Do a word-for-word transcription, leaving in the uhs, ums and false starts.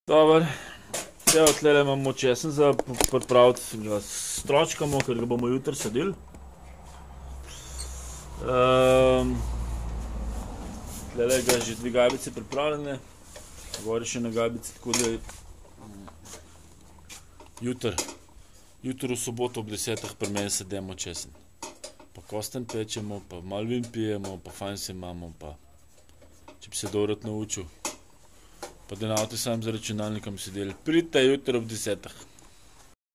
Dobar, evo tlele imamo česen za pripraviti, ga stročkamo, ker ga bomo jutri sadili. Um, tlele ga že dve gajbice pripravljene, gori še na gajbice, tako da jutri, jutri v soboto ob desetih pri meni sademo česen. Pa kostanj pečemo, pa malo vin pijemo, pa fajn se imamo, pa če bi se dobro naučil. Pa da na avto sam za računalnikom sedeli. Pridite jutri ob desetih.